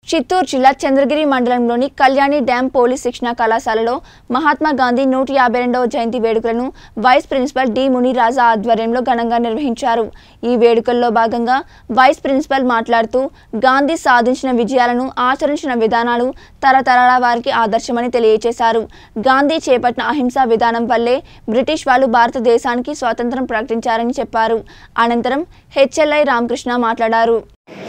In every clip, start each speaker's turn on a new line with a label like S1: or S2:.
S1: చిత్తూరు జిల్లా చంద్రగిరి మండలంలోని Kalyani dam police శిక్షణ కళాశాలలో మహాత్మా గాంధీ 152వ జయంతి వేడుకలను వైస్ ప్రిన్సిపల్ డి మునిరాజా ఆధ్వర్యంలో ఘనంగా నిర్వహించారు। ఈ వేడుకల్లో భాగంగా వైస్ ప్రిన్సిపల్ మాట్లాడుతూ గాంధీ సాధించిన విజయాలను ఆచరించిన విధానాలు తరతరాల వారికి ఆదర్శమని తెలియజేశారు। గాంధీ చేపట్టిన అహింసా విధానం వల్లే బ్రిటిష్ వాళ్ళు భారతదేశానికి స్వాతంత్రం ప్రకటించారని చెప్పారు। అనంతరం హెచ్ఎల్ఐ రామకృష్ణ మాట్లాడారు।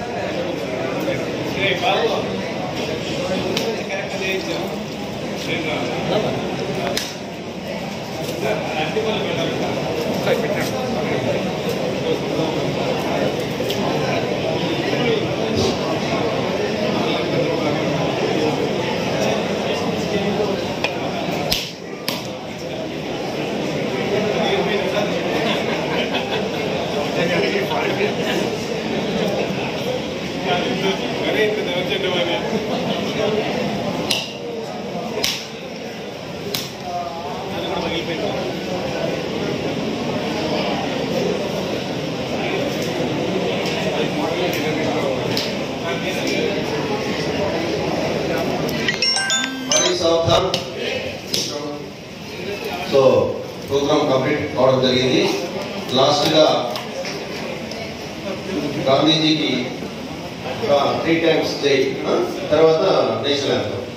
S2: So program complete అవడం జరిగింది। లాస్ట్ గా గాంధీజీకి 3 times జై తర్వాత నేషనల్ యాంథమ్